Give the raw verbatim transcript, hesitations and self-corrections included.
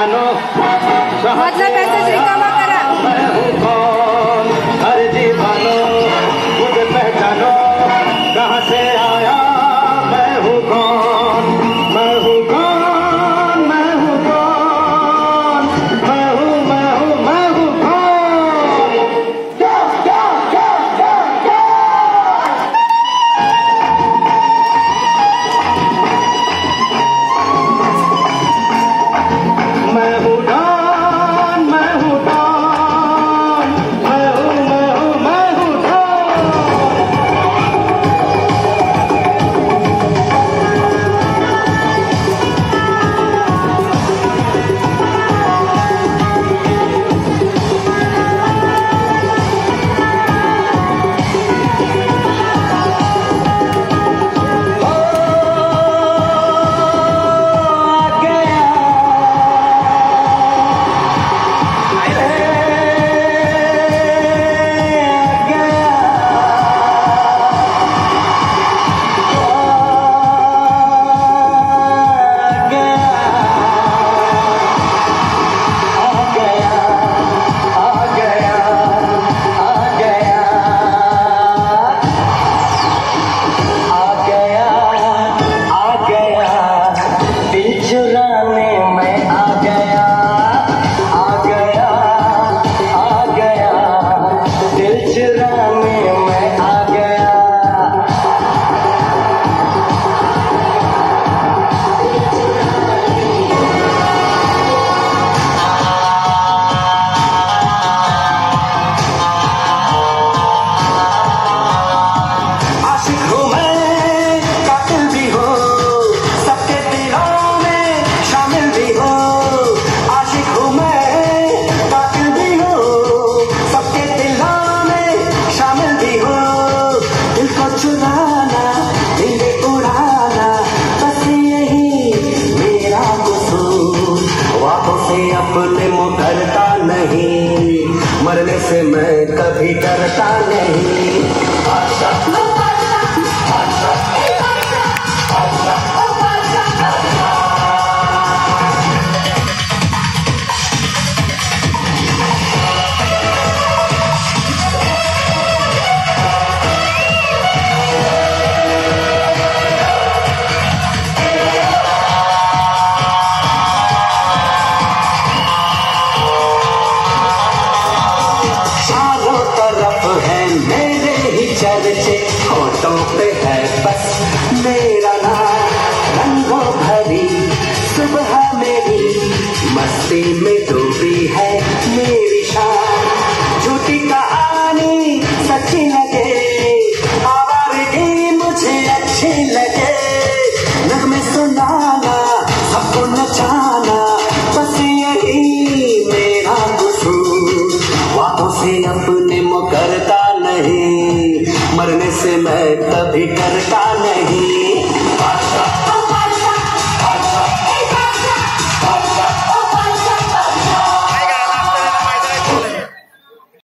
पहचानो, मतलब ऐसे रिकवर करा। मैं हूँ कौन, हर दीवानो मुझे पहचानो, कहाँ से आया मैं हूँ कौन, मैं हूँ कौन, मैं हूँ कौन, मैं हूँ मैं हूँ मैं हूँ कौन। क्या क्या क्या क्या क्या मैं हूँ डॉन, मैं हूँ डॉन, मैं हूँ मैं हूँ मैं हूँ डॉन। अपने मुकरता नहीं, मरने से मैं कभी डरता नहीं। आशा, आशा, आशा, आशा, चर्चे होठों पे है बस मेरा नाम, रंगों भरी सुबह मेरी मस्ती में डूबी है मेरी शान। झूठी कहानी सच्ची लगे, आवारगी मुझे अच्छी लगे, नगमे सुनाना सबको नचाना, बस यही मेरा कसूर। वादों से अपने मुकरता नहीं, मरने से मैं कभी डरता नहीं।